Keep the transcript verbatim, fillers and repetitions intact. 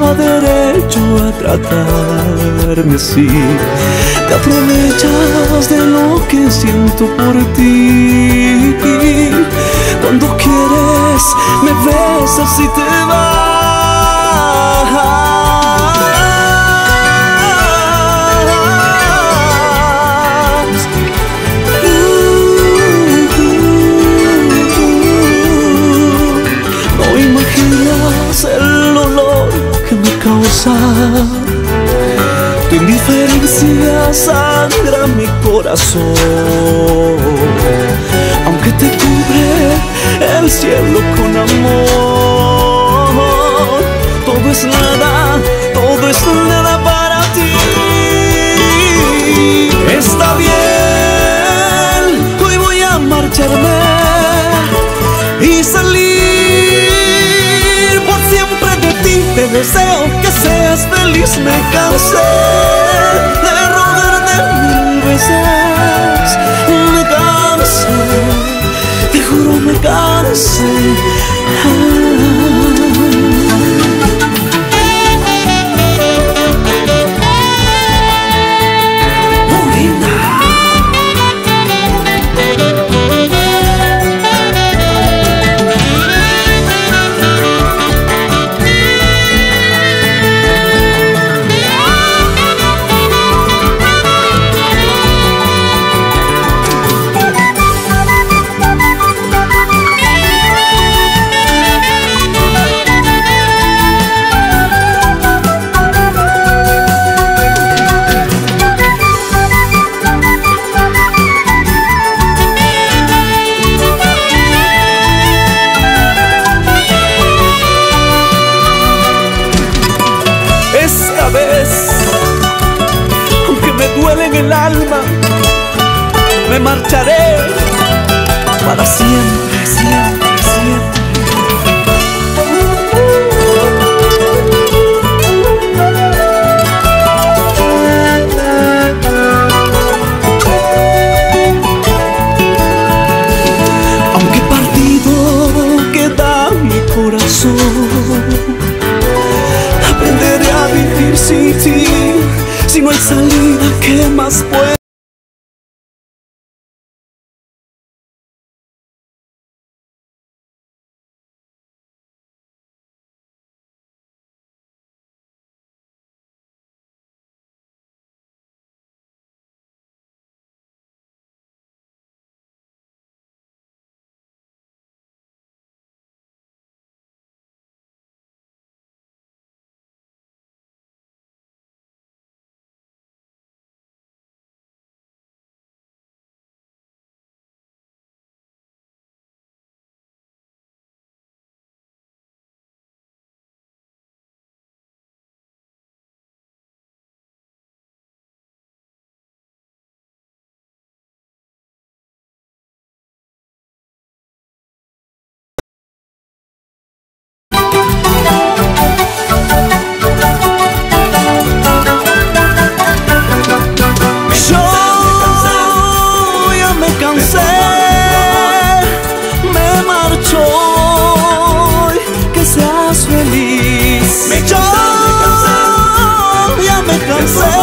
derecho a tratarme así. Te aprovechas de lo que siento por ti. Cuando quieres me besas y te vas. No imaginas el olor que me causa. Tu indiferencia sangra mi corazón. Aunque te cubre el cielo con amor, todo es nada, todo es nada para ti. Está bien, hoy voy a marcharme y salir por siempre de ti. Te deseo que seas feliz. Me cansé de rogarte mil veces. Me cansé, te juro me cansé. Ah. Aunque me duele en el alma, me marcharé para siempre, siempre, siempre. Aunque partido queda mi corazón, aprenderé a vivir sin ti. Si no hay salida, ¿qué más puedo? Me marcho, que seas feliz. Me cansé, ya me cansé.